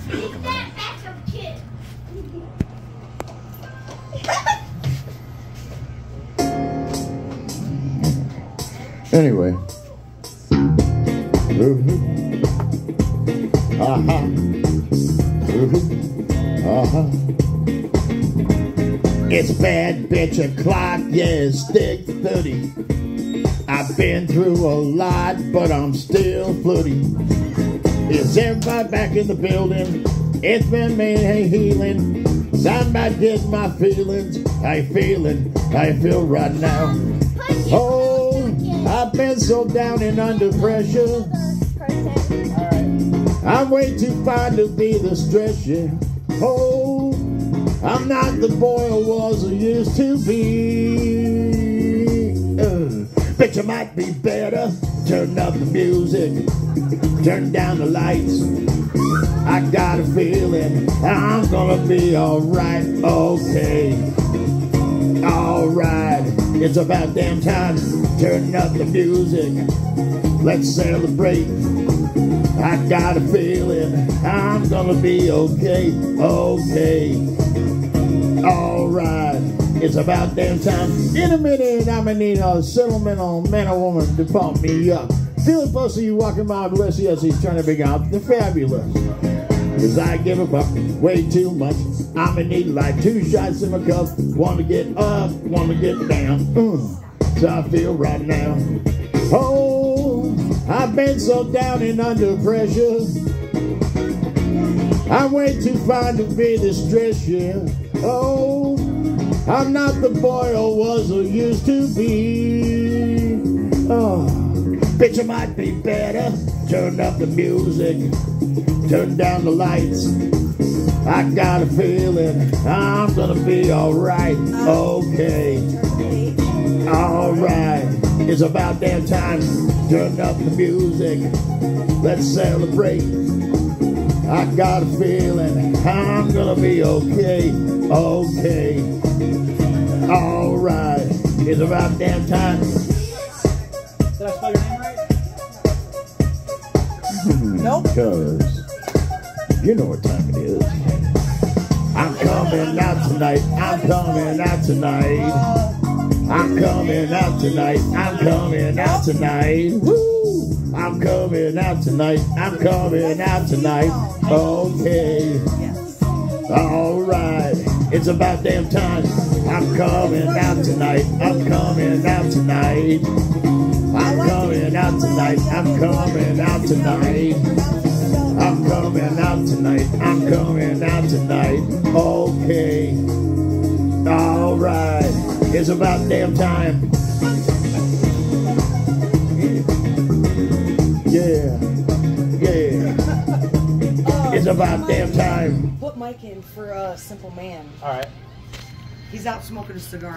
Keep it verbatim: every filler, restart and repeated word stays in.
Anyway. Ooh-hoo. Aha. Ooh-hoo. Aha. It's bad bitch o'clock, yeah, stick thirty. I've been through a lot, but I'm still floating. Is everybody back in the building? It's been me, hey, healing. Somebody get my feelings. How you feeling? How you feel right now? Oh, I've been so down and under pressure. I'm way too fine to be the stress, yeah. Oh, I'm not the boy I was or used to be. Uh, bet you might be better. Turn up the music. Turn down the lights. I got a feeling I'm gonna be alright. Okay. Alright. It's about damn time. Turn up the music. Let's celebrate. I got a feeling I'm gonna be okay. Okay. Alright, it's about damn time. In a minute, I'm gonna need a sentimental man or woman to pump me up. Feeling close to you walking by, bless you as he's trying to figure out the fabulous. Cause I give a fuck way too much. I'm gonna need like two shots in my cup. Wanna get up, wanna get down. Mm, so I feel right now. Oh, I've been so down and under pressure. I'm way too fine to be the stress, yeah. Oh, I'm not the boy I was or used to be. Oh, bitch, I might be better. Turn up the music. Turn down the lights. I got a feeling I'm gonna be alright. Okay. Alright. It's about damn time. Turn up the music. Let's celebrate. I got a feeling I'm gonna be okay, okay. Alright, it's about damn time. Did I spell your name right? Nope. Because you know what time it is. I'm coming out tonight, I'm coming out tonight. I'm coming out tonight, I'm coming out tonight. Woo! I'm coming out tonight, I'm coming out tonight. Okay. Alright. It's about damn time. I'm coming out tonight. I'm coming out tonight. I'm coming out tonight. I'm coming out tonight. I'm coming out tonight. I'm coming out tonight. Okay. Alright. It's about damn time. Yeah. Yeah. It's about damn time. Put Mike in for a uh, simple man. All right. He's out smoking a cigar.